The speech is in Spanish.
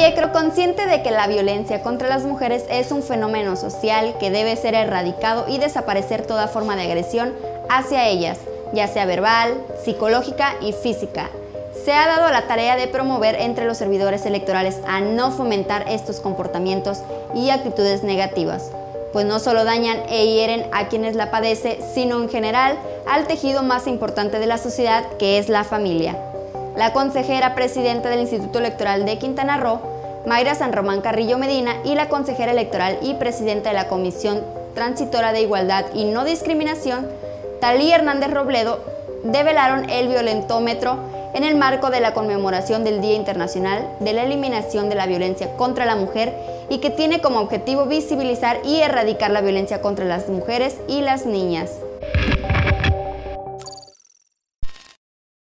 Vallecro, consciente de que la violencia contra las mujeres es un fenómeno social que debe ser erradicado y desaparecer toda forma de agresión hacia ellas, ya sea verbal, psicológica y física. Se ha dado la tarea de promover entre los servidores electorales a no fomentar estos comportamientos y actitudes negativas, pues no solo dañan e hieren a quienes la padecen, sino en general al tejido más importante de la sociedad, que es la familia. La consejera presidenta del Instituto Electoral de Quintana Roo, Mayra San Román Carrillo Medina, y la consejera electoral y presidenta de la Comisión Transitora de Igualdad y No Discriminación, Talía Hernández Robledo, develaron el violentómetro en el marco de la conmemoración del Día Internacional de la Eliminación de la Violencia contra la Mujer, y que tiene como objetivo visibilizar y erradicar la violencia contra las mujeres y las niñas.